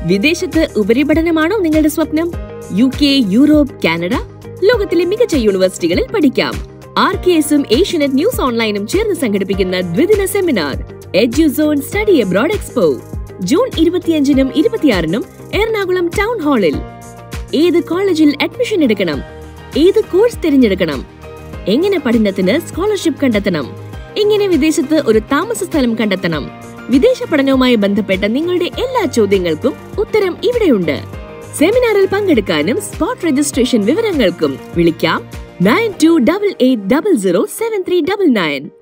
വിദേശത്ത് ഉപരിപഠനമാണോ നിങ്ങളുടെ സ്വപ്നം? UK, യൂറോപ്പ്, കാനഡ, ലോകത്തിലെ മികച്ച യൂണിവേഴ്സിറ്റികളിൽ പഠിക്കാം. RKSഉം ഏഷ്യനെറ്റ് ന്യൂസ് ഓൺലൈനും ചേർന്ന് സംഘടിപ്പിക്കുന്ന ദ്വിദിന seminar Eduzone study abroad expo June 25-നും 26-നും എറണാകുളം ടൗൺ ഹാളിൽ. ഏത് കോളേജിൽ അഡ്മിഷൻ എടുക്കണം, ഏത് കോഴ്സ് തിരഞ്ഞെടുക്കണം, എങ്ങനെ പഠനത്തിന് സ്കോളർഷിപ്പ് കണ്ടെത്തണം, എങ്ങനെ വിദേശത്ത് ഒരു താമസ സ്ഥലം കണ്ടെത്തണം, വിദേശ പഠനവുമായി ബന്ധപ്പെട്ട നിങ്ങളുടെ എല്ലാ ചോദ്യങ്ങൾക്കും ഉത്തരം ഇവിടെയുണ്ട്. സെമിനാറിൽ പങ്കെടുക്കാനും സ്പോട്ട് രജിസ്ട്രേഷൻ വിവരങ്ങൾക്കും വിളിക്കാം 9288007399.